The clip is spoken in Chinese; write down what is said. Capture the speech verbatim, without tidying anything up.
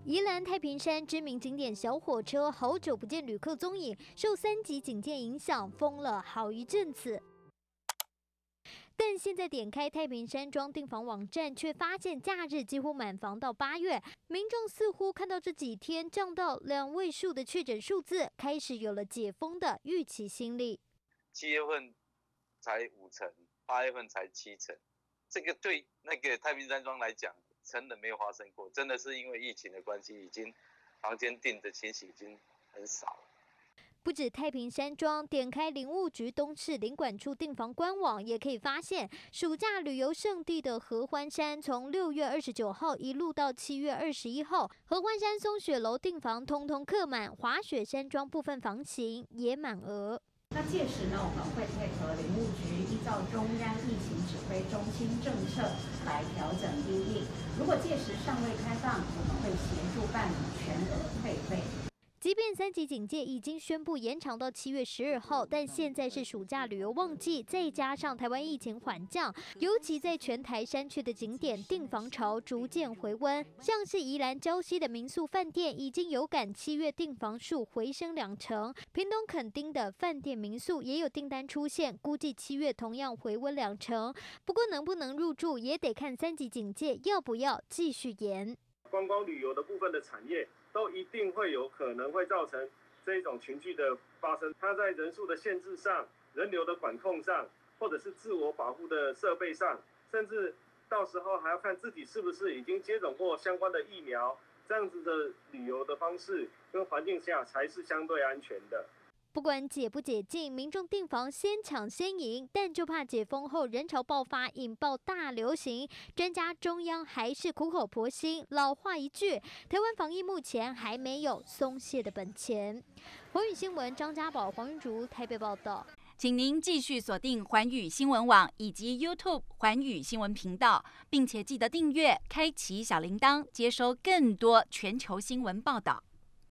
宜兰太平山知名景点小火车好久不见旅客踪影，受三级警戒影响，封了好一阵子。但现在点开太平山庄订房网站，却发现假日几乎满房到八月，民众似乎看到这几天降到两位数的确诊数字，开始有了解封的预期心理。 七月份才五成，八月份才七成，这个对那个太平山庄来讲，真的没有发生过，真的是因为疫情的关系，已经房间订的情形已经很少了。 不止太平山庄，点开林务局东市林管处订房官网，也可以发现，暑假旅游胜地的合欢山，从六月二十九号一路到七月二十一号，合欢山松雪楼订房通通客满，滑雪山庄部分房型也满额。 那届时呢，我们会配合林务局依照中央疫情指挥中心政策来调整因应。如果届时尚未开放，我们会协助办理全额退费。 即便三级警戒已经宣布延长到七月十二号，但现在是暑假旅游旺季，再加上台湾疫情缓降，尤其在全台山区的景点订房潮逐渐回温，像是宜兰礁溪的民宿饭店已经有感七月订房数回升两成，屏东垦丁的饭店民宿也有订单出现，估计七月同样回温两成。不过能不能入住也得看三级警戒要不要继续延。 观光旅游的部分的产业都一定会有可能会造成这一种群聚的发生，它在人数的限制上、人流的管控上，或者是自我保护的设备上，甚至到时候还要看自己是不是已经接种过相关的疫苗，这样子的旅游的方式跟环境下才是相对安全的。 不管解不解禁，民众订房先抢先赢，但就怕解封后人潮爆发，引爆大流行。专家中央还是苦口婆心，老话一句，台湾防疫目前还没有松懈的本钱。寰宇新闻张家宝、黄云竹台北报道。 请您继续锁定寰宇新闻网以及 YouTube 寰宇新闻频道，并且记得订阅、开启小铃铛，接收更多全球新闻报道。